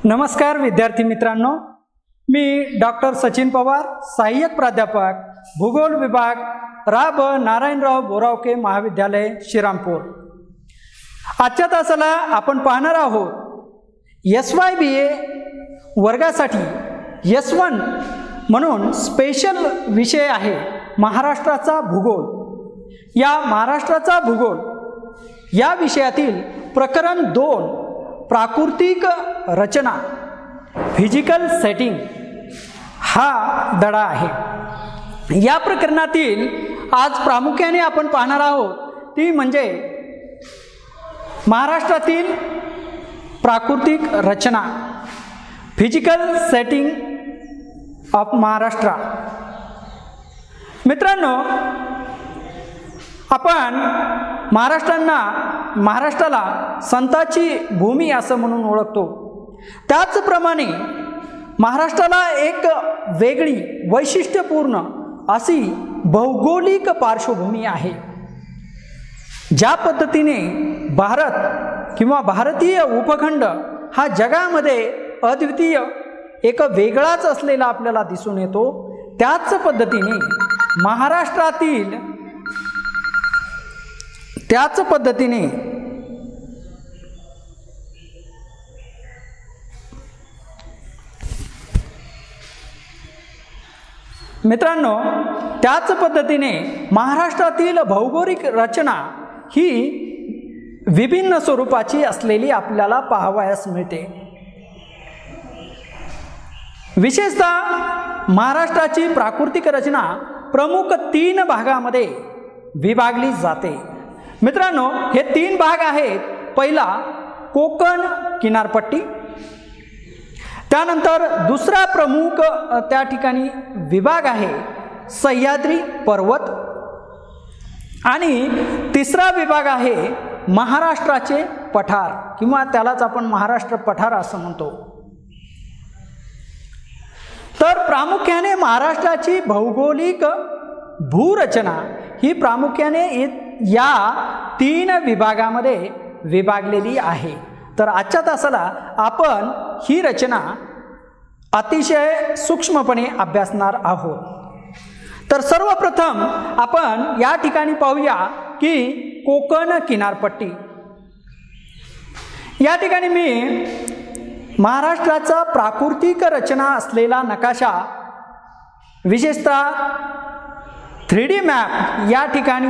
नमस्कार विद्यार्थी मित्रांनो, मी डॉक्टर सचिन पवार, सहाय्यक प्राध्यापक भूगोल विभाग रा.ब. नारायणराव बोरावके महाविद्यालय श्रीरामपूर। आजच्या तासाला आपण पाहणार आहोत SYBA वर्गासाठी S1 म्हणून स्पेशल विषय आहे महाराष्ट्राचा भूगोल। या महाराष्ट्राचा भूगोल या विषयातील प्रकरण 2 प्राकृतिक रचना फिजिकल सेटिंग हा धडा आहे। या प्रकरणातील आज प्रामुख्याने आपण पाहणार आहोत ती म्हणजे महाराष्ट्रातील प्राकृतिक रचना फिजिकल सेटिंग ऑफ महाराष्ट्र। मित्रांनो, आपण महाराष्ट्राला संताची भूमी असं म्हणून ओळखतो। त्याचप्रमाणे महाराष्ट्राला एक वेगळी वैशिष्ट्यपूर्ण अशी भौगोलिक पार्श्वभूमी आहे। ज्या पद्धतीने भारत किंवा भारतीय उपखंड हा जगामध्ये अद्वितीय एक वेगळाच असलेला आपल्याला दिसून येतो, त्याच पद्धतीने त्याच पद्धतीने महाराष्ट्रातील भौगोलिक रचना ही विभिन्न स्वरूपाची असलेली आपल्याला पाहावयास मिळते। विशेषतः महाराष्ट्राची प्राकृतिक रचना प्रमुख 3 भागामध्ये विभागली जाते। मित्रांनो, हे 3 भाग आहेत। पहिला कोकण किनारपट्टी, त्यानंतर दुसरा प्रमुख त्या ठिकाणी विभाग आहे सह्याद्री पर्वत आणि तिसरा विभाग आहे महाराष्ट्राचे पठार किंवा त्यालाच आपण महाराष्ट्र पठार असं म्हणतो। तर प्रामुख्याने महाराष्ट्राची भौगोलिक भूरचना ही प्रामुख्याने या 3 विभागामध्ये विभागलेली आहे। तर आजच्या तासाला आपण ही रचना अतिशय सूक्ष्मपणे अभ्यासणार आहोत। तर सर्वप्रथम आपण या ठिकाणी पाहूया की कोकण किनारपट्टी। या ठिकाणी मी महाराष्ट्राचा प्राकृतिक रचना असलेला नकाशा विशेषतः 3D मॅप या ठिकाणी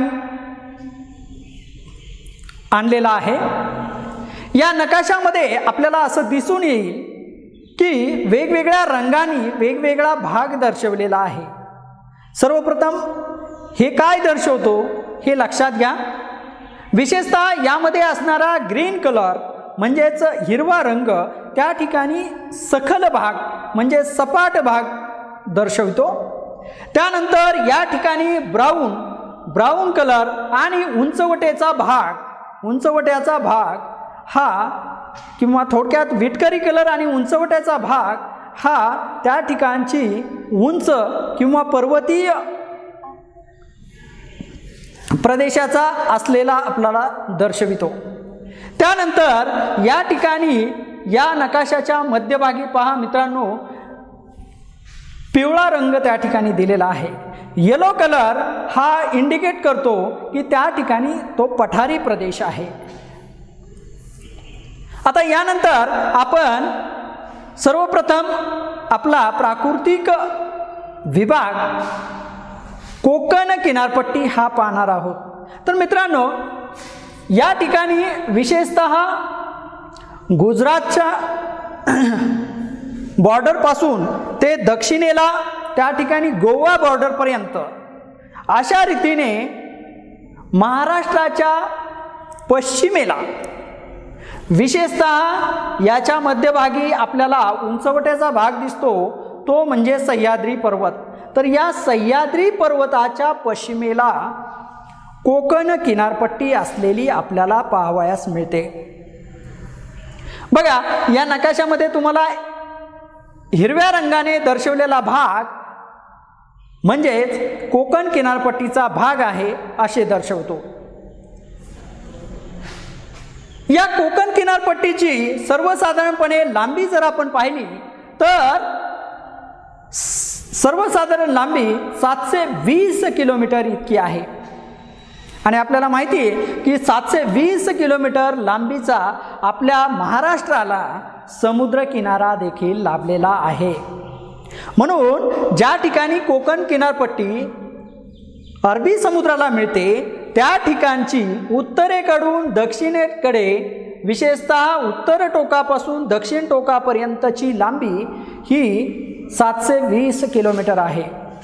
आणलेला आहे। या नकाशामध्ये आपल्याला असं दिसून येईल की वेगवेगळ्या रंगांनी वेगवेगळा भाग दर्शवलेला आहे। सर्वप्रथम हे काय दर्शवतो हे लक्षात घ्या। विशेषतः यामध्ये असणारा ग्रीन कलर म्हणजेच हिरवा रंग त्या ठिकाणी सखल भाग म्हणजे सपाट भाग दर्शवतो। त्यानंतर या ठिकाणी ब्राऊन कलर आणि उंचवट्याचा भाग हा किंवा थोडक्यात विटकरी कलर आणि उंचवट्याचा भाग हा त्या ठिकाणची उंच किंवा पर्वतीय प्रदेशाचा असलेला आपल्याला दर्शवितो। त्यानंतर या ठिकाणी या नकाशाच्या मध्यभागी पहा मित्रांनो, पिवळा रंग त्या ठिकाणी दिलेला आहे। येलो कलर हा इंडिकेट करतो की त्या ठिकाणी तो पठारी प्रदेश आहे। आता यानंतर आपण सर्वप्रथम आपला प्राकृतिक विभाग कोकण किनारपट्टी हा पाहणार आहोत। तर मित्रांनो, या ठिकाणी विशेषतः गुजरातच्या बॉर्डर पासून ते दक्षिणेला त्या ठिकाणी गोवा बॉर्डर पर्यंत अशा रीतीने महाराष्ट्राच्या पश्चिमेला विशेषतः याच्या मध्यभागी आपल्याला उंचवट्याचा भाग दिसतो, तो म्हणजे सह्याद्री पर्वत। तर या सह्याद्री पर्वताच्या पश्चिमेला कोकण किनारपट्टी असलेली आपल्याला पाहावयास मिळते। बघा, या नकाशामध्ये तुम्हाला हिरव्या रंगाने दर्शवलेला भाग म्हणजेच कोकण किनारपट्टीचा भाग आहे असे दर्शवतो। या कोकण किनारपट्टीची सर्वसाधारणपणे लांबी जर आपण पाहिली तर सर्वसाधारण लांबी 720 किलोमीटर इतकी आहे आणि आपल्याला माहिती आहे की 720 किलोमीटर लांबीचा आपल्या महाराष्ट्राला समुद्र किनारा देखील लाभलेला आहे। म्हणून ज्या ठिकाणी कोकण किनारपट्टी अरबी समुद्राला मिळते त्या ठिकाणची उत्तरेकडून दक्षिणेकडे विशेषतः उत्तर टोकापासून दक्षिण टोकापर्यंतची लांबी ही 720 किलोमीटर आहे।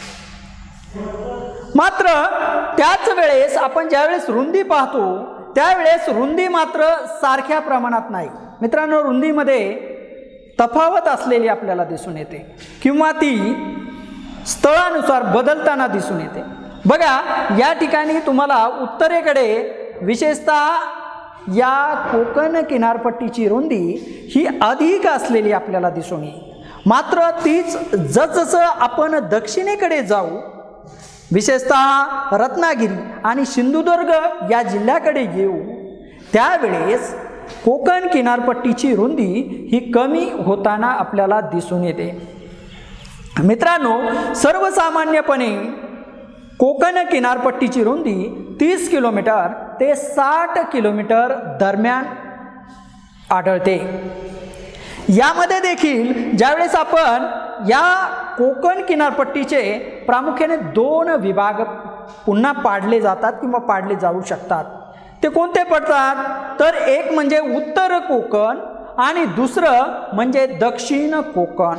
मात्र त्याच वेळेस आपण ज्यावेळेस रुंदी पाहतो त्यावेळेस रुंदी मात्र सारख्या प्रमाणात नाही मित्रांनो, रुंदीमध्ये तफावत असलेली आपल्याला दिसून येते किंवा ती स्थळानुसार बदलताना दिसून येते। बघा या ठिकाणी तुम्हाला उत्तरेकडे विशेषतः या कोकण किनारपट्टीची रुंदी ही अधिक असलेली आपल्याला दिसून येईल। मात्र तीच जसजसं आपण दक्षिणेकडे जाऊ विशेषतः रत्नागिरी आणि सिंधुदुर्ग या जिल्ह्याकडे येऊ त्यावेळेस कोकण किनारपट्टीची रुंदी ही कमी होताना आपल्याला दिसून येते। मित्रांनो, सर्वसामान्यपणे कोकण किनारपट्टीची रुंदी 30 किलोमीटर ते 60 किलोमीटर दरम्यान आढळते। यामध्ये देखील ज्यावेळेस आपण या कोकण किनारपट्टीचे प्रामुख्याने 2 विभाग पुन्हा पाडले जातात किंवा पाडले जाऊ शकतात। ते कोणते पडतात तर एक म्हणजे उत्तर कोकण आणि दुसरं म्हणजे दक्षिण कोकण।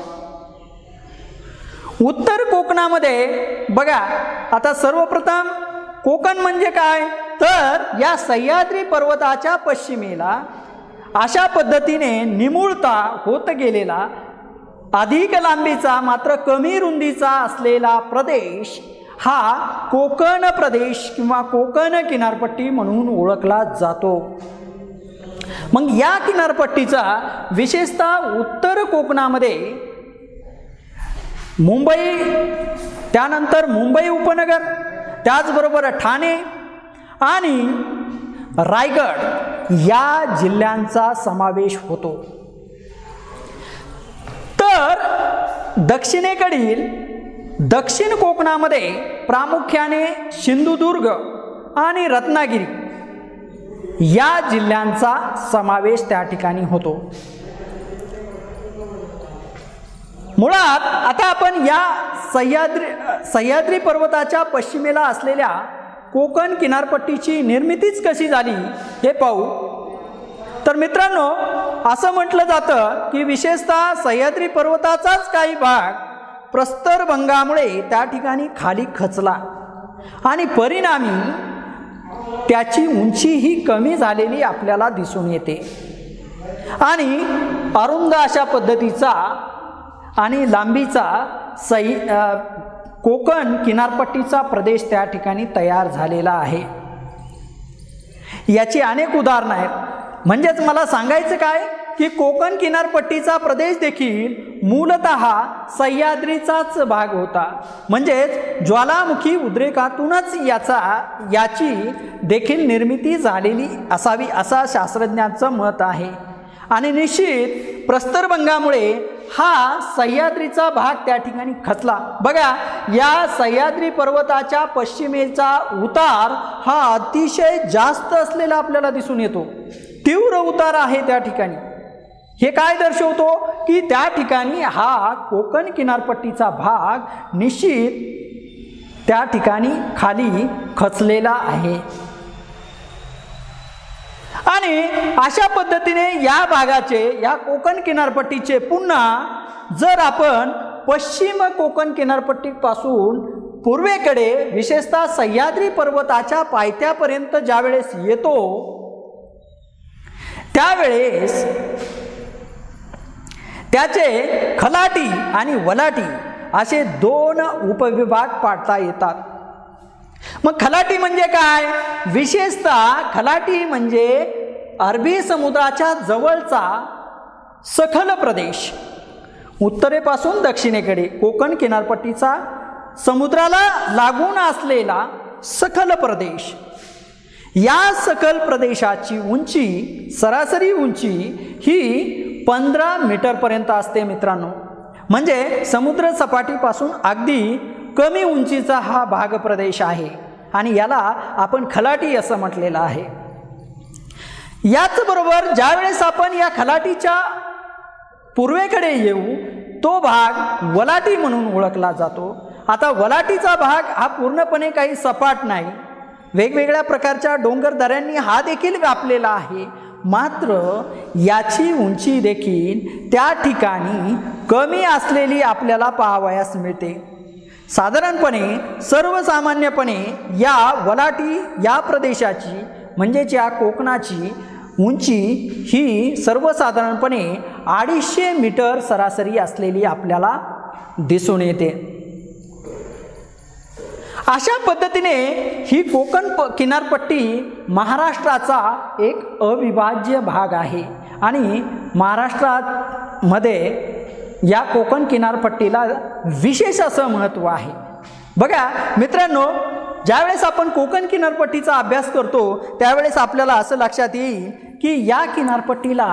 उत्तर कोकणामध्ये बघा आता सर्वप्रथम कोकण म्हणजे काय तर या सह्याद्री पर्वताच्या पश्चिमेला अशा पद्धतीने निमुळता होत गेलेला अधिक लांबीचा मात्र कमी रुंदीचा असलेला प्रदेश हा कोकण प्रदेश किंवा कोकण किनारपट्टी म्हणून ओळखला जातो। मग या किनारपट्टीचा विशेषतः उत्तर कोकणामध्ये मुंबई, त्यानंतर मुंबई उपनगर, त्याचबरोबर ठाणे आणि रायगड या जिल्ह्यांचा समावेश होतो। तर दक्षिणेकडील दक्षिण कोकणामध्ये प्रामुख्याने सिंधुदुर्ग आणि रत्नागिरी या जिल्ह्यांचा समावेश त्या ठिकाणी होतो। मुळात आता आपण या सह्याद्री पर्वताच्या पश्चिमेला असलेल्या कोकण किनारपट्टीची निर्मितीच कशी झाली हे पाहू। तर मित्रांनो, असं म्हटलं जातं की विशेषतः सह्याद्री पर्वताचाच काही भाग प्रस्तरभंगामुळे त्या ठिकाणी खाली खचला आणि परिणामी त्याची उंची ही कमी झालेली आपल्याला दिसून येते आणि अरुंद अशा पद्धतीचा आणि लांबीचा कोकण किनारपट्टीचा प्रदेश त्या ठिकाणी तयार झालेला आहे। याची अनेक उदाहरणं आहेत। म्हणजेच मला सांगायचं काय की कोकण किनारपट्टीचा प्रदेश देखील मूलतः सह्याद्रीचाच भाग होता। म्हणजेच ज्वालामुखी उद्रेकातूनच याची देखील निर्मिती झालेली असावी असं शास्त्रज्ञांचं मत आहे आणि निश्चित प्रस्तरभंगामुळे हा सह्याद्रीचा भाग त्या ठिकाणी खचला। बघा या सह्याद्री पर्वताच्या पश्चिमेचा उतार हा अतिशय जास्त असलेला आपल्याला दिसून येतो, तीव्र उतार आहे त्या ठिकाणी। हे काय दर्शवतो की त्या ठिकाणी हा कोकण किनारपट्टीचा भाग निश्चित त्या ठिकाणी खाली खचलेला आहे आणि अशा पद्धतीने या भागाचे या कोकण किनारपट्टीचे पुन्हा जर आपण पश्चिम कोकण किनारपट्टीपासून पूर्वेकडे विशेषतः सह्याद्री पर्वताच्या पायथ्यापर्यंत ज्यावेळेस येतो त्यावेळेस त्याचे खलाटी आणि वलाटी असे 2 उपविभाग पाडता येतात। मग खलाटी म्हणजे काय? विशेषतः खलाटी म्हणजे अरबी समुद्राच्या जवळचा सखल प्रदेश, उत्तरेपासून दक्षिणेकडे कोकण किनारपट्टीचा समुद्राला लागून असलेला सखल प्रदेश, या सकल प्रदेशाची उंची, सरासरी उंची ही 15 मीटरपर्यंत असते मित्रांनो. म्हणजे समुद्र सपाटीपासून अगदी कमी उंचीचा हा भाग प्रदेश आहे आणि याला आपण खलाटी असं म्हटलेलं आहे. याचबरोबर ज्यावेळेस आपण या खलाटीच्या पूर्वेकडे येऊ तो भाग वलाटी म्हणून ओळखला जातो. आता वलाटीचा भाग हा पूर्णपणे काही सपाट नाही, वेगवेगळ्या प्रकारच्या डोंगर दऱ्यांनी हा देखील व्यापलेला आहे. मात्र याची उंची देखील त्या ठिकाणी कमी असलेली आपल्याला पाहावयास मिळते. साधारणपणे सर्वसामान्यपणे या वलाटी या प्रदेशाची म्हणजेच या कोकणाची उंची ही सर्वसाधारणपणे 250 मीटर सरासरी असलेली आपल्याला दिसून येते. अशा पद्धतीने ही कोकण किनारपट्टी महाराष्ट्राचा एक अविभाज्य भाग आहे आणि महाराष्ट्रामध्ये या कोकण किनारपट्टीला विशेष असं महत्त्व आहे. बघा मित्रांनो, ज्यावेळेस आपण कोकण किनारपट्टीचा अभ्यास करतो त्यावेळेस आपल्याला असं लक्षात येईल की या किनारपट्टीला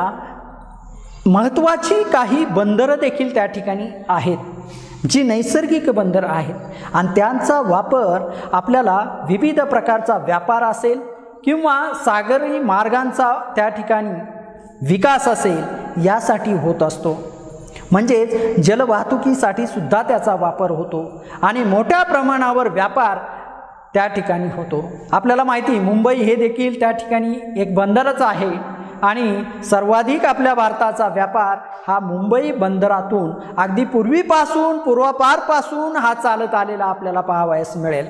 महत्त्वाची काही बंदरं देखील त्या ठिकाणी आहेत, जी नैसर्गिक बंदरं आहेत आणि त्यांचा वापर आपल्याला विविध प्रकारचा व्यापार असेल किंवा सागरी मार्गांचा त्या ठिकाणी विकास असेल यासाठी होत असतो. म्हणजेच जलवाहतुकीसाठी सुद्धा त्याचा वापर होतो आणि मोठ्या प्रमाणावर व्यापार त्या ठिकाणी होतो. आपल्याला माहिती मुंबई हे देखील त्या ठिकाणी एक बंदरच आहे आणि सर्वाधिक आपल्या भारताचा व्यापार हा मुंबई बंदरातून अगदी पूर्वापारपासून हा चालत आलेला आपल्याला पाहावयास मिळेल.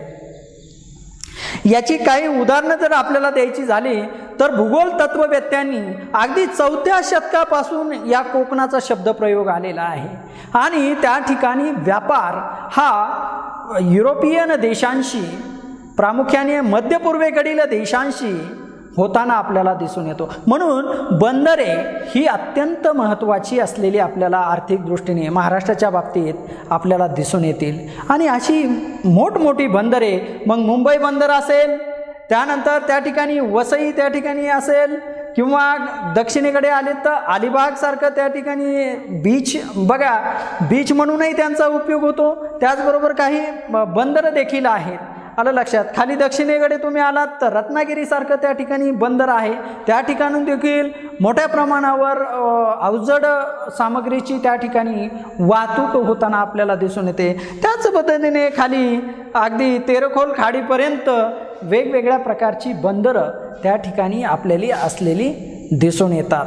याची काही उदाहरणं जर आपल्याला द्यायची झाली तर भूगोल तत्ववेत्यांनी अगदी 4थ्या शतकापासून या कोकणाचा शब्दप्रयोग आलेला आहे आणि त्या ठिकाणी व्यापार हा युरोपियन देशांशी, प्रामुख्याने मध्यपूर्वेकडील देशांशी होताना आपल्याला दिसून येतो. म्हणून बंदरे ही अत्यंत महत्त्वाची असलेली आपल्याला आर्थिक दृष्टीने महाराष्ट्राच्या बाबतीत आपल्याला दिसून येतील आणि अशी मोठमोठी बंदरे, मग मुंबई बंदर असेल, त्यानंतर त्या ठिकाणी वसई त्या ठिकाणी असेल किंवा दक्षिणेकडे आले तर अलिबागसारखं त्या ठिकाणी बीच, बघा बीच म्हणूनही त्यांचा उपयोग होतो. त्याचबरोबर काही बंदरं देखील आहेत. आलं लक्षात. खाली दक्षिणेकडे तुम्ही आलात तर रत्नागिरीसारखं त्या ठिकाणी बंदर आहे, त्या ठिकाणून देखील मोठ्या प्रमाणावर अवजड सामग्रीची त्या ठिकाणी वाहतूक होताना आपल्याला दिसून येते. त्याच पद्धतीने खाली अगदी तेरखोल खाडीपर्यंत वेगवेगळ्या प्रकारची बंदरं त्या ठिकाणी आपल्याला असलेली दिसून येतात.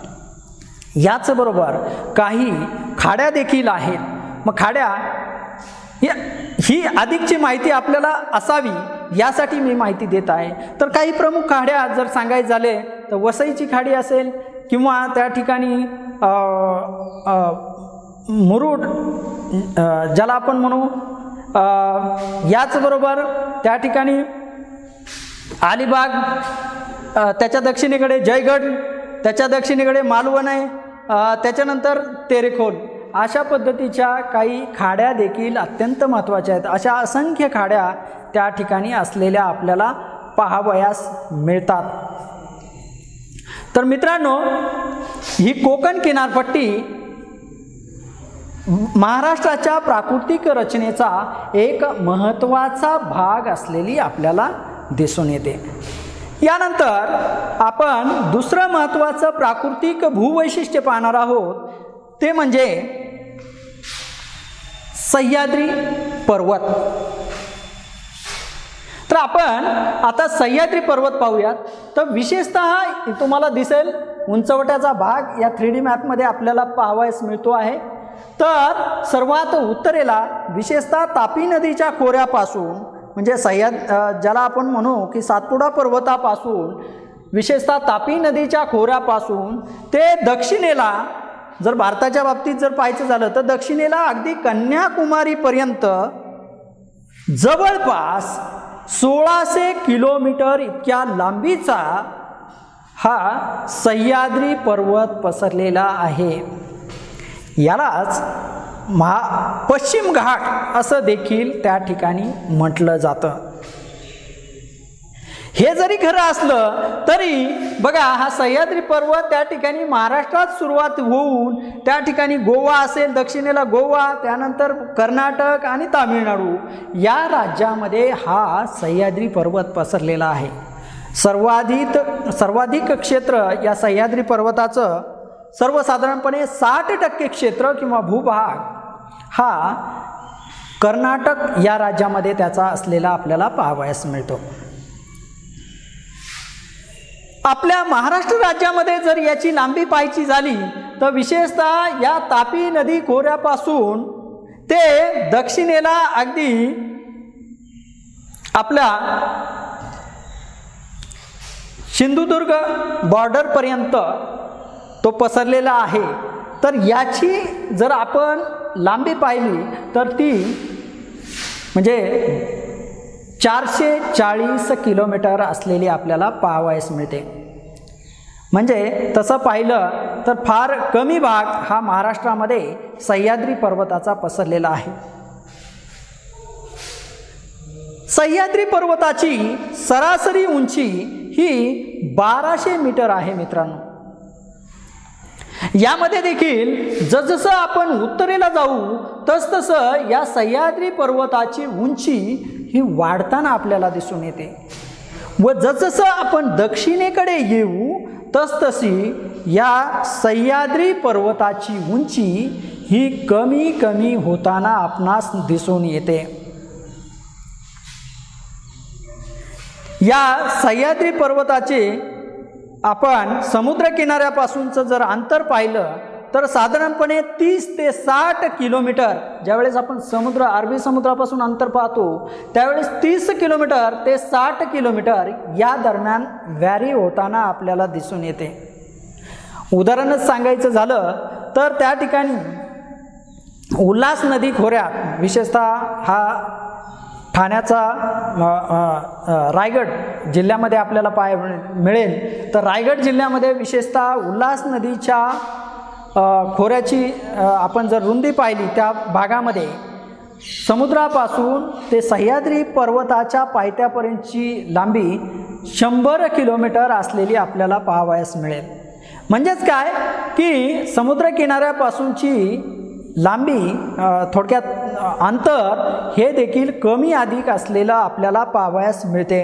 याचबरोबर काही खाड्या देखील आहेत. मग खाड्या ही अधिकची माहिती आपल्याला असावी यासाठी मी माहिती देत आहे. तर काही प्रमुख खाड्या जर सांगायचे झाले तर वसईची खाडी असेल किंवा त्या ठिकाणी मुरुड ज्याला आपण म्हणू, याचबरोबर त्या ठिकाणी अलिबाग, त्याच्या दक्षिणेकडे जयगड, त्याच्या दक्षिणेकडे मालवण आहे, त्याच्यानंतर तेरेखोल, अशा पद्धतीच्या काही खाड्या देखील अत्यंत महत्त्वाच्या आहेत. अशा असंख्य खाड्या त्या ठिकाणी असलेल्या आपल्याला पाहावयास मिळतात. तर मित्रांनो, ही कोकण किनारपट्टी महाराष्ट्राच्या प्राकृतिक रचनेचा एक महत्त्वाचा भाग असलेली आपल्याला दिसून येते. यानंतर आपण दुसरं महत्त्वाचं प्राकृतिक भूवैशिष्ट्य पाहणार आहोत, ते म्हणजे सह्याद्री पर्वत. तर आपण आता सह्याद्री पर्वत पाहूयात. तर विशेषतः तुम्हाला दिसेल उंचवट्याचा भाग या 3D मॅपमध्ये आपल्याला पाहावयास मिळतो आहे. तर सर्वात उत्तरेला विशेषतः तापी नदीच्या खोऱ्यापासून म्हणजे ज्याला आपण म्हणू की सातपुडा पर्वतापासून विशेषतः तापी नदीच्या खोऱ्यापासून ते दक्षिणेला, जर भारताच्या बाबतीत जर पाहायचं झालं तर दक्षिणेला अगदी कन्याकुमारीपर्यंत जवळपास 1600 किलोमीटर इतक्या लांबीचा हा सह्याद्री पर्वत पसरलेला आहे. यालाच पश्चिम घाट असं देखील त्या ठिकाणी म्हटलं जातं. हे जरी खरं असलं तरी बघा, हा सह्याद्री पर्वत त्या ठिकाणी महाराष्ट्रात सुरुवात होऊन त्या ठिकाणी गोवा असेल, दक्षिणेला गोवा, त्यानंतर कर्नाटक आणि तामिळनाडू या राज्यामध्ये हा सह्याद्री पर्वत पसरलेला आहे. सर्वाधिक क्षेत्र या सह्याद्री पर्वताचं सर्वसाधारणपणे 60% क्षेत्र किंवा भूभाग हा कर्नाटक या राज्यामध्ये त्याचा असलेला आपल्याला पाहावयास मिळतो. आपल्या महाराष्ट्र राज्यामध्ये जर याची लांबी पाहायची झाली तर विशेषतः या तापी नदी खोऱ्यापासून ते दक्षिणेला अगदी आपल्या सिंधुदुर्ग बॉर्डरपर्यंत तो पसरलेला आहे. तर याची जर आपण लांबी पाहिली तर ती म्हणजे 440 किलोमीटर असलेली आपल्याला पाहावयास मिळते. म्हणजे तसं पाहिलं तर फार कमी भाग हा महाराष्ट्रामध्ये सह्याद्री पर्वताचा पसरलेला आहे. सह्याद्री पर्वताची सरासरी उंची ही 1200 मीटर आहे मित्रांनो. यामध्ये देखील जसजसं आपण उत्तरेला जाऊ तसतसं या सह्याद्री पर्वताची उंची ही वाढताना आपल्याला दिसून येते व जसजसं आपण दक्षिणेकडे येऊ तसतशी या सह्याद्री पर्वताची उंची ही कमी कमी होताना आपणास दिसून येते. या सह्याद्री पर्वताचे आपण समुद्रकिनाऱ्यापासूनचं जर अंतर पाहिलं तर साधारणपणे 30 ते 60 किलोमीटर. ज्यावेळेस आपण अरबी समुद्रापासून अंतर पाहतो त्यावेळेस 30 किलोमीटर ते 60 किलोमीटर या दरम्यान व्हॅरी होताना आपल्याला दिसून येते. उदाहरणच सांगायचं झालं तर त्या ठिकाणी उल्हास नदी खोऱ्यात विशेषतः हा ठाण्याचा रायगड जिल्ह्यामध्ये आपल्याला मिळेल. तर रायगड जिल्ह्यामध्ये विशेषतः उल्हास नदीच्या खोऱ्याची आपण जर रुंदी पाहिली त्या भागामध्ये समुद्रापासून ते सह्याद्री पर्वताच्या पायथ्यापर्यंतची लांबी 100 किलोमीटर असलेली आपल्याला पाहावयास मिळेल. म्हणजेच काय की समुद्रकिनाऱ्यापासूनची लांबी थोडक्यात अंतर हे देखील कमी अधिक असलेलं आपल्याला पाहावयास मिळते.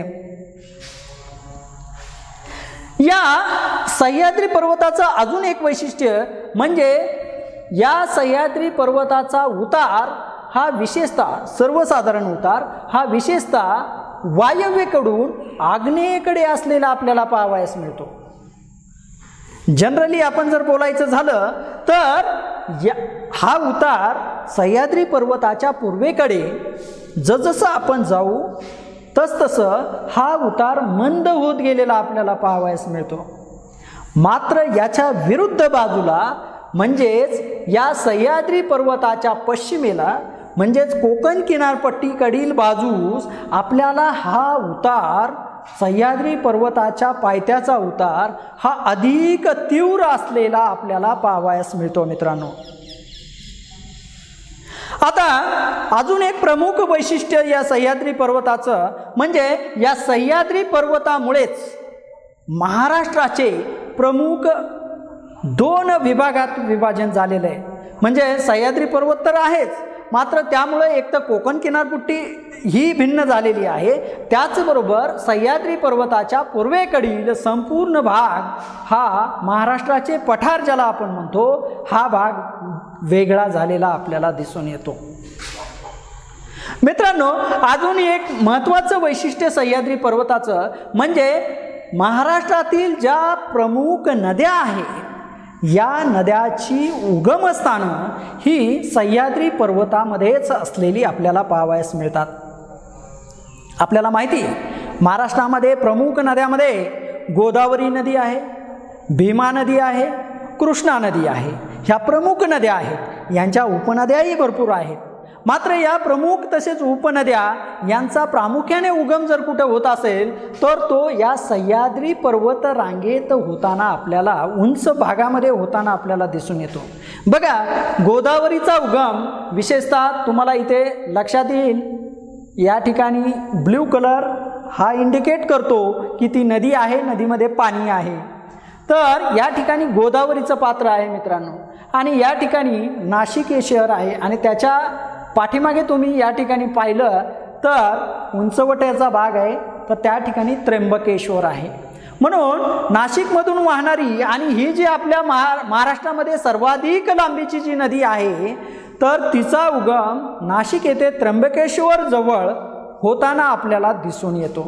या सह्याद्री पर्वताचं अजून एक वैशिष्ट्य म्हणजे या सह्याद्री पर्वताचा उतार हा विशेषतः सर्वसाधारण उतार हा विशेषतः वायव्येकडून आग्नेयेकडे असलेला आपल्याला पाहावयास मिळतो. जनरली आपण जर बोलायचं झालं तर हा उतार सह्याद्री पर्वताच्या पूर्वेकडे जसजसं आपण जाऊ तसतसं हा उतार मंद होत गेलेला आपल्याला पाहावयास मिळतो. मात्र याच्या विरुद्ध बाजूला म्हणजेच या सह्याद्री पर्वताच्या पश्चिमेला म्हणजेच कोकण किनारपट्टीकडील बाजूस आपल्याला हा उतार सह्याद्री पर्वताच्या पायथ्याचा उतार हा अधिक तीव्र असलेला आपल्याला पाहावयास मिळतो मित्रांनो. आता अजून एक प्रमुख वैशिष्ट्य या सह्याद्री पर्वताचं म्हणजे या सह्याद्री पर्वतामुळेच महाराष्ट्राचे प्रमुख 2 विभागात विभाजन झालेलं आहे. म्हणजे सह्याद्री पर्वत तर आहेच मात्र त्यामुळे एक तर कोकण किनारपट्टी ही भिन्न झालेली आहे. त्याचबरोबर सह्याद्री पर्वताच्या पूर्वेकडील संपूर्ण भाग हा महाराष्ट्राचे पठार ज्याला आपण म्हणतो हा भाग वेगळा झालेला आपल्याला दिसून येतो. मित्रांनो अजून एक महत्त्वाचं वैशिष्ट्य सह्याद्री पर्वताचं म्हणजे महाराष्ट्रातील ज्या प्रमुख नद्या आहेत या नद्याची उगमस्थानं ही सह्याद्री पर्वतामध्येच असलेली आपल्याला पाहावयास मिळतात. आपल्याला माहिती आहे महाराष्ट्रामध्ये प्रमुख नद्यामध्ये गोदावरी नदी आहे, भीमा नदी आहे, कृष्णा नदी आहे. ह्या प्रमुख नद्या आहेत. यांच्या उपनद्याही भरपूर आहेत. मात्र या प्रमुख तसेच उपनद्या यांचा प्रामुख्याने उगम जर कुठे होत असेल तर तो या सह्याद्री पर्वत रांगेत होताना आपल्याला उंच भागामध्ये होताना आपल्याला दिसून येतो. बघा गोदावरीचा उगम विशेषतः तुम्हाला इथे लक्षात येईल या ठिकाणी ब्ल्यू कलर हा इंडिकेट करतो की ती नदी आहे, नदीमध्ये पाणी आहे. तर या ठिकाणी गोदावरीचं पात्र आहे मित्रांनो, आणि या ठिकाणी नाशिक हे शहर आहे, आणि त्याच्या पाठीमागे तुम्ही या ठिकाणी पाहिलं तर उंचवट्याचा भाग आहे, तर त्या ठिकाणी त्र्यंबकेश्वर आहे. म्हणून नाशिकमधून वाहणारी आणि ही जी आपल्या महाराष्ट्रामध्ये सर्वाधिक लांबीची जी नदी आहे, तर तिचा उगम नाशिक येथे त्र्यंबकेश्वर जवळ होताना आपल्याला दिसून येतो.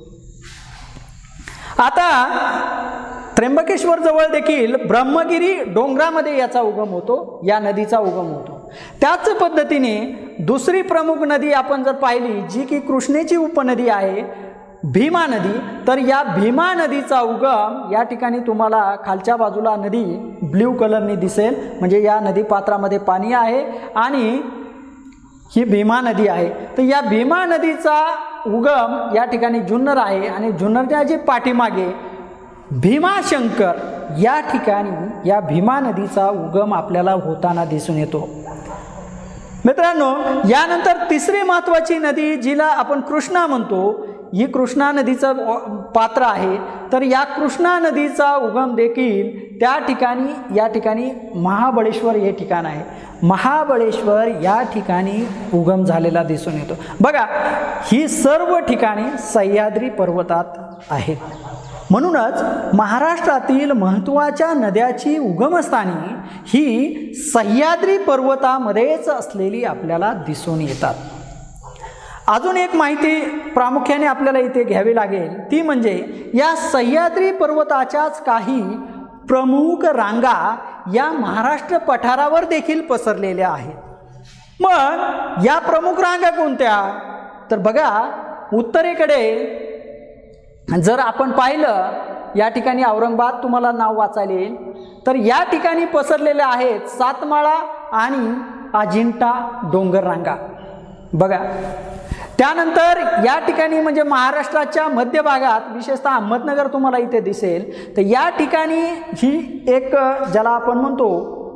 आता त्र्यंबकेश्वर जवळ देखील ब्रह्मगिरी डोंगरामध्ये याचा उगम होतो, या नदीचा उगम होतो. त्याच पद्धतीने दुसरी प्रमुख नदी आपण जर पाहिली, जी की कृष्णेची उपनदी आहे, भीमा नदी, तर या भीमा नदीचा उगम या ठिकाणी तुम्हाला खालच्या बाजूला नदी ब्ल्यू कलरने दिसेल, म्हणजे या नदी पात्रामध्ये पाणी आहे आणि ही भीमा नदी आहे. तर या भीमा नदीचा उगम या ठिकाणी जुन्नर आहे, आणि जुन्नरच्या जे पाठीमागे भीमाशंकर या ठिकाणी या भीमा नदीचा उगम आपल्याला होताना दिसून येतो. मित्रांनो, यानंतर तिसरी महत्त्वाची नदी जिला आपण कृष्णा म्हणतो, ही कृष्णा नदीचं पात्र आहे. तर या कृष्णा नदीचा उगम देखील त्या ठिकाणी या ठिकाणी महाबळेश्वर हे ठिकाण आहे. महाबळेश्वर या ठिकाणी उगम झालेला दिसून येतो. बघा, ही सर्व ठिकाणे सह्याद्री पर्वतात आहेत. म्हणूनच महाराष्ट्रातील महत्त्वाच्या नद्याची उगमस्थानी ही सह्याद्री पर्वतामध्येच असलेली आपल्याला दिसून येतात. अजून एक माहिती प्रामुख्याने आपल्याला इथे घ्यावी लागेल, ती म्हणजे या सह्याद्री पर्वताच्याच काही प्रमुख रांगा या महाराष्ट्र पठारावर देखील पसरलेल्या आहेत. मग या प्रमुख रांगा कोणत्या? तर बघा, उत्तरेकडे जर आपण पाहिलं, या ठिकाणी औरंगाबाद तुम्हाला नाव वाचायला येईल, तर या ठिकाणी पसरलेल्या आहेत सातमाळा आणि अजिंठा डोंगर रांगा. बघा, त्यानंतर या ठिकाणी म्हणजे महाराष्ट्राच्या मध्य भागात विशेषतः अहमदनगर तुम्हाला इथे दिसेल, तर या ठिकाणी ही एक ज्याला आपण म्हणतो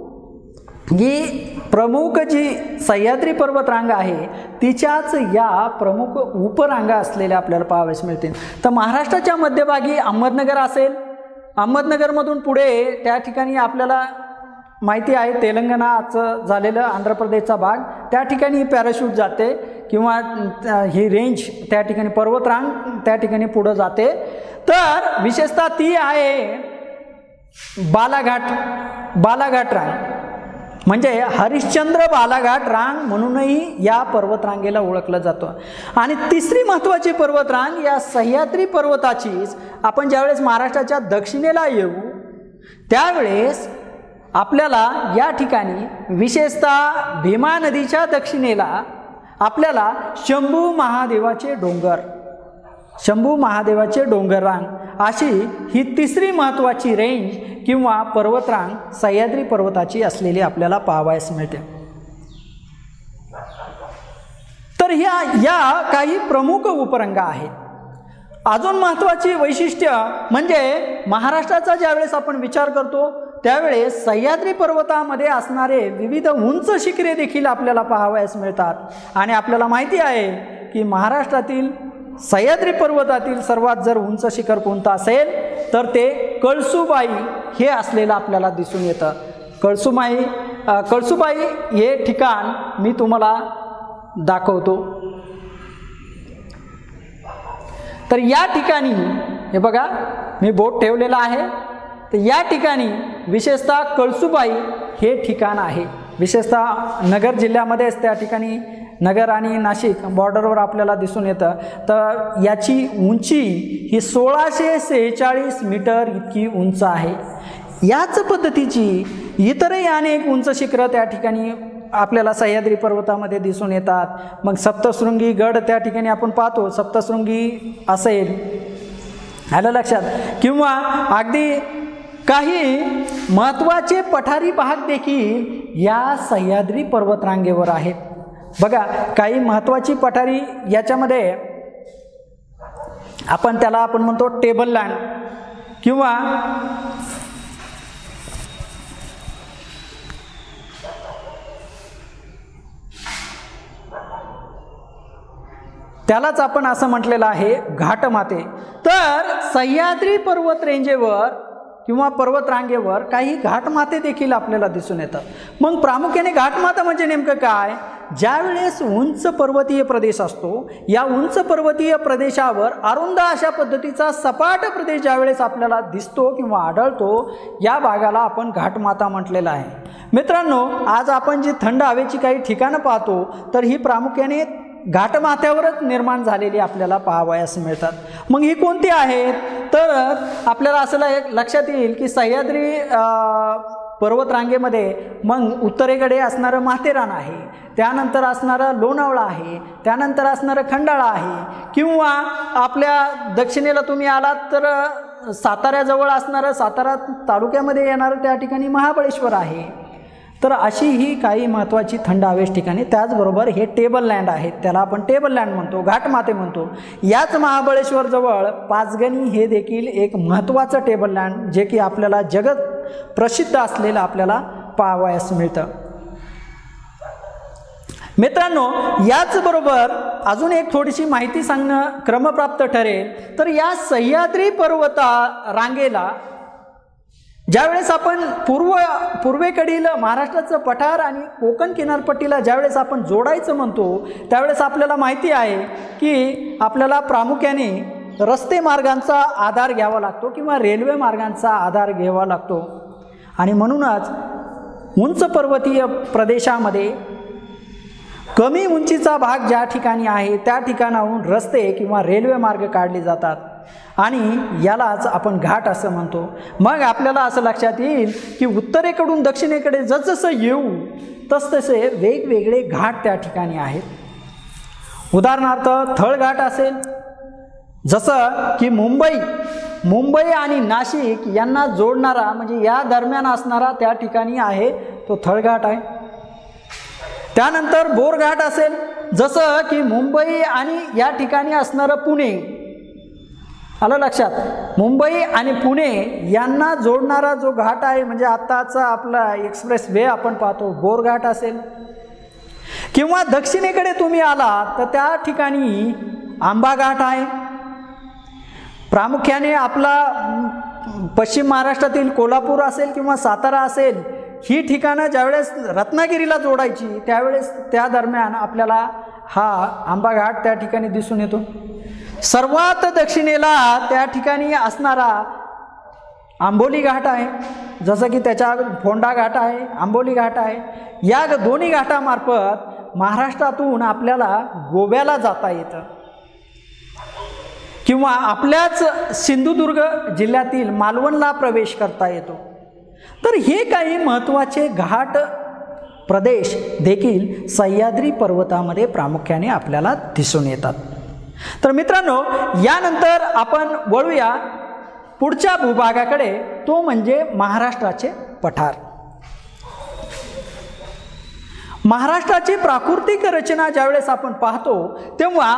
ही प्रमुख जी सह्याद्री पर्वत रांगा आहे, तिच्याच या प्रमुख उपरांगा असलेल्या आपल्याला पाहावयास मिळतील. तर महाराष्ट्राच्या मध्यभागी अहमदनगर असेल, अहमदनगरमधून पुढे त्या ठिकाणी आपल्याला माहिती आहे तेलंगणाचं झालेलं आंध्र प्रदेशचा भाग, त्या ठिकाणी पॅराशूट जाते किंवा ही रेंज त्या ठिकाणी पर्वतरांग त्या ठिकाणी पुढं जाते. तर विशेषतः ती आहे बालाघाट रांग, म्हणजे हरिश्चंद्र बालाघाट रांग म्हणूनही या पर्वतरांगेला ओळखलं जातं. आणि तिसरी महत्त्वाची पर्वतरांग या सह्याद्री पर्वताचीच आपण ज्यावेळेस महाराष्ट्राच्या दक्षिणेला येऊ त्यावेळेस आपल्याला या ठिकाणी विशेषतः भीमा नदीच्या दक्षिणेला आपल्याला शंभू महादेवाचे डोंगर रांग अशी ही तिसरी महत्त्वाची रेंज किंवा पर्वतरांग सह्याद्री पर्वताची असलेली आपल्याला पाहावयास मिळते. तर या काही प्रमुख उपरंगा आहेत. अजून महत्त्वाची वैशिष्ट्य म्हणजे महाराष्ट्राचा ज्यावेळेस आपण विचार करतो त्यावेळेस सह्याद्री पर्वतामध्ये असणारे विविध उंच शिखरे देखील आपल्याला पाहावयास मिळतात. आणि आपल्याला माहिती आहे की महाराष्ट्रातील सह्याद्री पर्वतातील सर्वात जर उंच शिखर कोणतं असेल तर ते कळसूबाई हे असलेलं आपल्याला दिसून येतं. कळसूबाई हे ठिकाण मी तुम्हाला दाखवतो. तर या ठिकाणी हे बघा, मी बोट ठेवलेला आहे. तर या ठिकाणी विशेषतः कळसूबाई हे ठिकाण आहे. विशेषतः नगर जिल्ह्यामध्येच त्या ठिकाणी नगर आणि नाशिक बॉर्डरवर आपल्याला दिसून येतं. तर याची उंची ही 1646 मीटर इतकी उंच आहे. याच पद्धतीची इतरही अनेक उंच शिखरं त्या ठिकाणी आपल्याला सह्याद्री पर्वतामध्ये दिसून येतात. मग सप्तशृंगी गड त्या ठिकाणी आपण पाहतो, सप्तशृंगी असेल, आलं लक्षात, किंवा अगदी काही महत्त्वाचे पठारी भाग देखील या सह्याद्री पर्वतरांगेवर आहेत. बघा, काही महत्त्वाची पठारी याच्यामध्ये आपण म्हणतो टेबल लँड किंवा त्यालाच आपण असं म्हटलेलं आहे घाटमाते. तर सह्याद्री पर्वत रेंजेवर किंवा पर्वतरांगेवर काही घाटमाते देखील आपल्याला दिसून येतात. मग प्रामुख्याने घाटमाता म्हणजे नेमकं काय? ज्यावेळेस उंच पर्वतीय प्रदेश असतो, या उंच पर्वतीय प्रदेशावर अरुंद अशा पद्धतीचा सपाट प्रदेश ज्यावेळेस आपल्याला दिसतो किंवा आढळतो, या भागाला आपण घाटमाता म्हटलेला आहे. मित्रांनो, आज आपण जी थंड हवेची काही ठिकाणं पाहतो, तर ही प्रामुख्याने घाटमाथ्यावरच निर्माण झालेली आपल्याला पाहावयास मिळतात. मग ही कोणती आहेत? तर आपल्याला असं लक्षात येईल की सह्याद्री पर्वतरांगेमध्ये मग उत्तरेकडे असणारं माथेरान आहे, त्यानंतर असणारं लोणावळा आहे, त्यानंतर असणारं खंडाळा आहे, किंवा आपल्या दक्षिणेला तुम्ही आलात तर साताऱ्याजवळ असणारं, सातारा तालुक्यामध्ये येणारं त्या ठिकाणी महाबळेश्वर आहे. तर अशी ही काही महत्त्वाची थंड हवेची ठिकाणे. त्याचबरोबर हे टेबल लँड आहेत, त्याला आपण टेबल लँड म्हणतो, घाटमाते म्हणतो. याच महाबळेश्वर जवळ पाचगणी हे देखील एक महत्त्वाचं टेबल लँड, जे की आपल्याला जगत प्रसिद्ध असलेलं आपल्याला पाहावयास मिळतं. मित्रांनो, याचबरोबर अजून एक थोडीशी माहिती सांगणं क्रमप्राप्त ठरेल. तर या सह्याद्री पर्वत रांगेला ज्यावेळेस आपण पूर्वेकडील महाराष्ट्राचं पठार आणि कोकण किनारपट्टीला ज्यावेळेस आपण जोडायचं म्हणतो, त्यावेळेस आपल्याला माहिती आहे की आपल्याला प्रामुख्याने रस्ते मार्गांचा आधार घ्यावा लागतो किंवा रेल्वे मार्गांचा आधार घ्यावा लागतो. आणि म्हणूनच उंच पर्वतीय प्रदेशामध्ये कमी उंचीचा भाग ज्या ठिकाणी आहे त्या ठिकाणाहून रस्ते किंवा रेल्वे मार्ग काढले जातात आणि यालाच आपण घाट असं म्हणतो. मग आपल्याला असं लक्षात येईल की उत्तरेकडून दक्षिणेकडे जसजसं येऊ तसतसे वेगवेगळे घाट त्या ठिकाणी आहेत. उदाहरणार्थ थळघाट असेल, जसं की मुंबई आणि नाशिक यांना जोडणारा म्हणजे या दरम्यान असणारा त्या ठिकाणी आहे तो थळघाट आहे. त्यानंतर बोरघाट असेल, जसं की मुंबई आणि या ठिकाणी असणारं पुणे. आलं लक्षात? मुंबई आणि पुणे यांना जोडणारा जो घाट आहे म्हणजे आत्ताचा आपला एक्सप्रेस वे आपण पाहतो, बोरघाट असेल. किंवा दक्षिणेकडे तुम्ही आलात तर त्या ठिकाणी आंबा घाट आहे. प्रामुख्याने आपला पश्चिम महाराष्ट्रातील कोल्हापूर असेल किंवा सातारा असेल, ही ठिकाणं ज्यावेळेस रत्नागिरीला जोडायची त्यावेळेस त्या दरम्यान आपल्याला हा आंबा घाट त्या ठिकाणी दिसून येतो. सर्वात दक्षिणेला त्या ठिकाणी असणारा आंबोली घाट आहे, जसं की त्याच्या फोंडा घाट आहे, आंबोली घाट आहे. या दोन्ही घाटामार्फत महाराष्ट्रातून आपल्याला गोव्याला जाता येतं किंवा आपल्याच सिंधुदुर्ग जिल्ह्यातील मालवणला प्रवेश करता येतो. तर हे काही महत्त्वाचे घाट प्रदेश देखील सह्याद्री पर्वतामध्ये प्रामुख्याने आपल्याला दिसून येतात. तर मित्रांनो, यानंतर आपण वळूया पुढच्या भूभागाकडे, तो म्हणजे महाराष्ट्राचे पठार. महाराष्ट्राची प्राकृतिक रचना ज्यावेळेस आपण पाहतो तेव्हा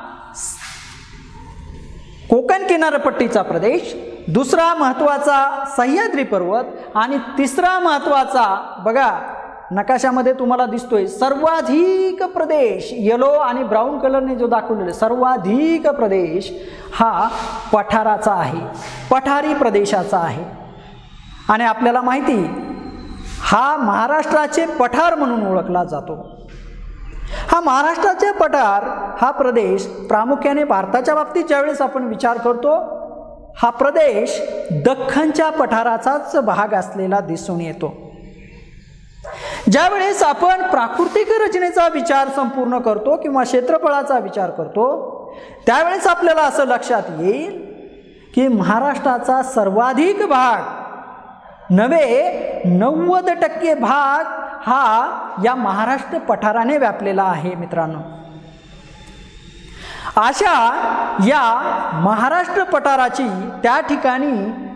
कोकण किनारपट्टीचा प्रदेश, दुसरा महत्त्वाचा सह्याद्री पर्वत आणि तिसरा महत्त्वाचा बघा नकाशामध्ये तुम्हाला दिसतोय सर्वाधिक प्रदेश, येलो आणि ब्राऊन कलरने जो दाखवलेला सर्वाधिक प्रदेश हा पठाराचा आहे, पठारी प्रदेशाचा आहे. आणि आपल्याला माहिती हा महाराष्ट्राचे पठार म्हणून ओळखला जातो. हा महाराष्ट्राचे पठार हा प्रदेश प्रामुख्याने भारताच्या बाबतीत ज्यावेळेस आपण विचार करतो, हा प्रदेश दख्खनच्या पठाराचाच भाग असलेला दिसून येतो. ज्यावेळेस आपण प्राकृतिक रचनेचा विचार संपूर्ण करतो किंवा क्षेत्रफळाचा विचार करतो त्यावेळेस आपल्याला असं लक्षात येईल की महाराष्ट्राचा सर्वाधिक भाग नव्हे 90% भाग हा या महाराष्ट्र पठाराने व्यापलेला आहे. मित्रांनो, अशा या महाराष्ट्र पठाराची त्या ठिकाणी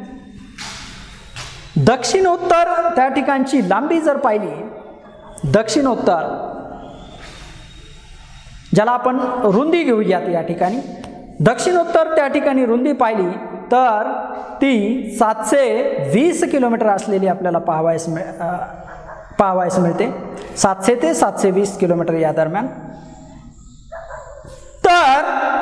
दक्षिणोत्तर त्या ठिकाणची लांबी जर पाहिली, दक्षिणोत्तर ज्याला आपण रुंदी घेऊयात, या ठिकाणी दक्षिणोत्तर त्या ठिकाणी रुंदी पाहिली तर ती 720 किलोमीटर असलेली आपल्याला पाहावयास मिळते. 700 ते 720 किलोमीटर या दरम्यान. तर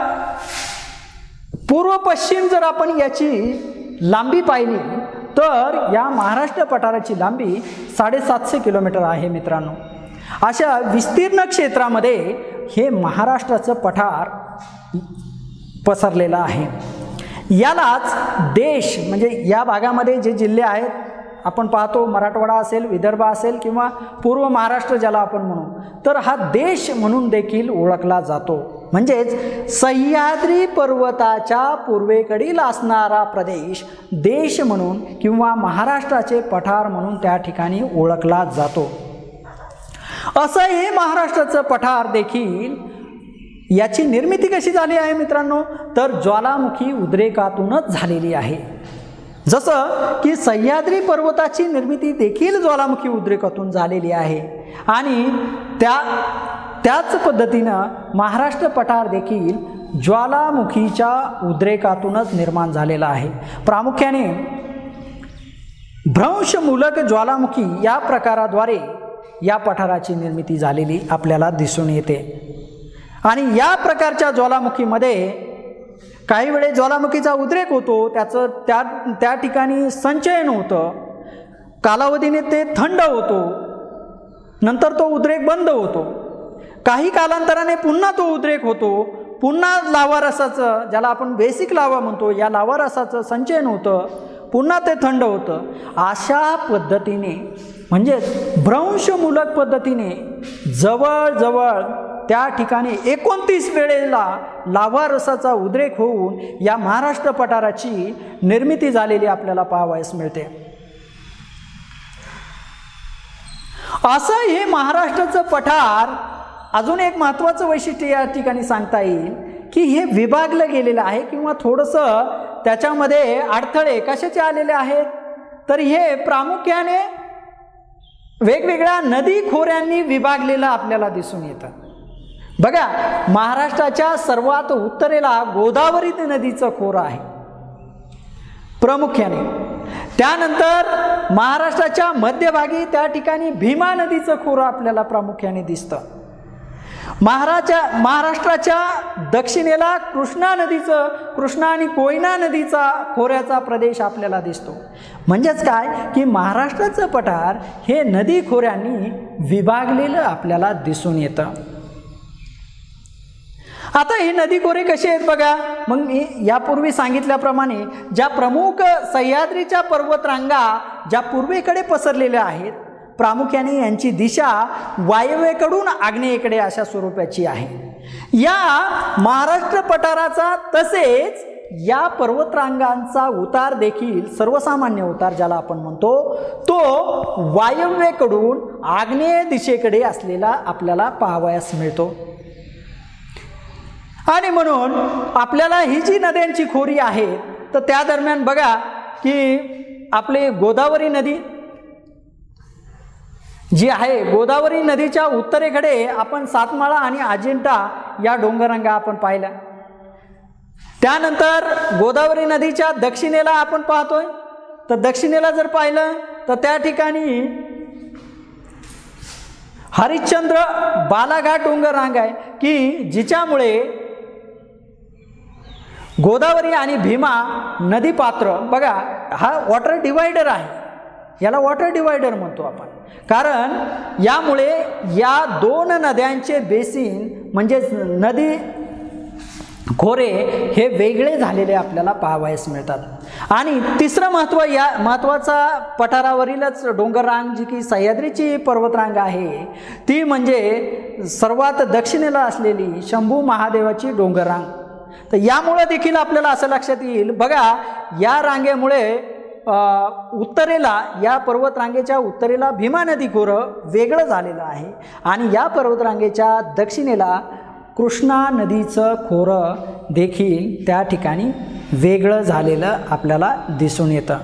पूर्व पश्चिम जर आपण याची लांबी पाहिली तर या महाराष्ट्र पठाराची लांबी 750 किलोमीटर आहे मित्रांनो. अशा विस्तीर्ण क्षेत्रामध्ये हे महाराष्ट्राचं पठार पसरलेलं आहे. यालाच देश म्हणजे या भागामध्ये जे जिल्हे आहेत आपण पाहतो, मराठवाडा असेल, विदर्भ असेल किंवा पूर्व महाराष्ट्र ज्याला आपण म्हणू, तर हा देश म्हणून देखील ओळखला जातो. म्हणजेच सह्याद्री पर्वताच्या पूर्वेकडील असणारा प्रदेश देश म्हणून किंवा महाराष्ट्राचे पठार म्हणून त्या ठिकाणी ओळखला जातो. असं हे महाराष्ट्राचं पठार देखील याची निर्मिती कशी झाली आहे मित्रांनो, तर ज्वालामुखी उद्रेकातूनच झालेली आहे. जसं की सह्याद्री पर्वताची निर्मिती देखील ज्वालामुखी उद्रेकातून झालेली आहे आणि त्याच पद्धतीनं महाराष्ट्र पठार देखील ज्वालामुखीच्या उद्रेकातूनच निर्माण झालेला आहे. प्रामुख्याने भ्रंशमूलक ज्वालामुखी या प्रकाराद्वारे या पठाराची निर्मिती झालेली आपल्याला दिसून येते. आणि या प्रकारच्या ज्वालामुखीमध्ये काही वेळे ज्वालामुखीचा उद्रेक होतो, त्याचं त्या ठिकाणी संचयन होतं, कालावधीने ते थंड होतो, नंतर तो उद्रेक बंद होतो, काही कालांतराने पुन्हा तो उद्रेक होतो, पुन्हा लावा रसाचं ज्याला आपण बेसिक लावा म्हणतो या लावा रसाचं संचयन होतं, पुन्हा ते थंड होतं. अशा पद्धतीने म्हणजे भ्रंशमूलक पद्धतीने जवळजवळ त्या ठिकाणी 29 वेळेला लावा रसाचा उद्रेक होऊन या महाराष्ट्र पठाराची निर्मिती झालेली आपल्याला पाहावयास मिळते. असं हे महाराष्ट्राचं पठार अजून एक महत्त्वाचं वैशिष्ट्य या ठिकाणी सांगता येईल की हे विभागलं गेलेलं आहे किंवा थोडंसं त्याच्यामध्ये अडथळे कशाचे आलेले आहेत, तर हे प्रामुख्याने वेगवेगळ्या नदी खोऱ्यांनी विभागलेलं आपल्याला दिसून येतं. बघा, महाराष्ट्राच्या सर्वात उत्तरेला गोदावरी नदीचं खोरं आहे प्रामुख्याने. त्यानंतर महाराष्ट्राच्या मध्यभागी त्या ठिकाणी भीमा नदीचं खोरं आपल्याला प्रामुख्याने दिसतं. महाराष्ट्राच्या दक्षिणेला कृष्णा आणि कोयना नदीचा खोऱ्याचा प्रदेश आपल्याला दिसतो. म्हणजेच काय की महाराष्ट्राचं पठार हे नदी खोऱ्यांनी विभागलेलं आपल्याला दिसून येतं. आता हे नदी खोरे कसे आहेत बघा. मग मी यापूर्वी सांगितल्याप्रमाणे ज्या प्रमुख सह्याद्रीच्या पर्वतरांगा ज्या पूर्वेकडे पसरलेल्या आहेत, प्रामुख्याने यांची दिशा वायव्येकडून आग्नेयेकडे अशा स्वरूपाची आहे. या महाराष्ट्र पठाराचा तसेच या पर्वतरांगांचा उतार देखील सर्वसामान्य उतार ज्याला आपण म्हणतो तो वायव्येकडून आग्नेय दिशेकडे असलेला आपल्याला पाहावयास मिळतो. आणि म्हणून आपल्याला ही जी नद्यांची खोरी आहे तर त्या दरम्यान बघा की आपली गोदावरी नदी जी आहे, गोदावरी नदीच्या उत्तरेकडे आपण सातमाळा आणि अजिंठा या डोंगररांगा आपण पाहिल्या. त्यानंतर गोदावरी नदीच्या दक्षिणेला आपण पाहतोय, तर दक्षिणेला जर पाहिलं तर त्या ठिकाणी हरिश्चंद्र बालाघाट डोंगररांग आहे की जिच्यामुळे गोदावरी आणि भीमा नदी पात्र बघा हा वॉटर डिवायडर आहे, याला वॉटर डिवायडर म्हणतो आपण. कारण यामुळे या दोन नद्यांचे बेसिन म्हणजे नदी खोरे हे वेगळे झालेले आपल्याला पाहावयास मिळतात. आणि तिसरं महत्त्वाचा पठारावरीलच डोंगररांग जी की सह्याद्रीची पर्वतरांग आहे ती म्हणजे सर्वात दक्षिणेला असलेली शंभू महादेवाची डोंगररांग. तर यामुळे देखील आपल्याला असं लक्षात येईल बघा, या रांगेमुळे उत्तरेला या पर्वतरांगेच्या उत्तरेला भीमा नदी खोरं वेगळं झालेलं आहे आणि या पर्वतरांगेच्या दक्षिणेला कृष्णा नदीचं खोरं देखील त्या ठिकाणी वेगळं झालेलं आपल्याला दिसून येतं.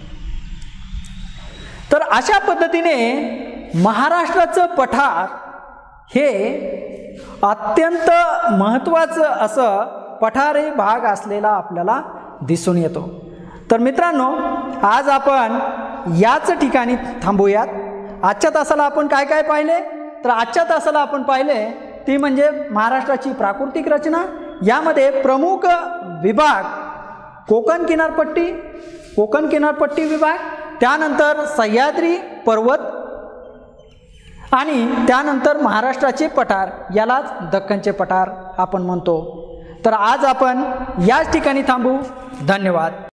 तर अशा पद्धतीने महाराष्ट्राचं पठार हे अत्यंत महत्त्वाचं असं पठारी भाग असलेला आपल्याला दिसून येतो. तर मित्रांनो, आज आपण याच ठिकाणी थांबूयात. आजच्या तासाला आपण काय काय पाहिले, तर आजच्या तासाला आपण पाहिले ती म्हणजे महाराष्ट्राची प्राकृतिक रचना। यामध्ये प्रमुख विभाग कोकण किनारपट्टी विभाग, त्यानंतर सह्याद्री पर्वत आणि त्यानंतर महाराष्ट्राचे पठार, यालाच दख्खनचे पठार आपण म्हणतो। तर आज आपण याच ठिकाणी थांबू। धन्यवाद।